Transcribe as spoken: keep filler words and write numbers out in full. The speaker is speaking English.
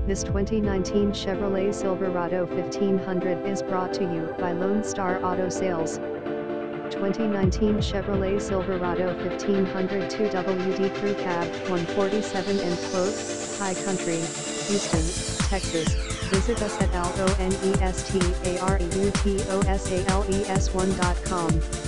This twenty nineteen Chevrolet Silverado fifteen hundred is brought to you by Lone Star Auto Sales. twenty nineteen Chevrolet Silverado fifteen hundred two W D Crew Cab one forty-seven and quote, High Country, Houston, Texas. Visit us at L O N E S T A R E U T O S A L E S one dot com.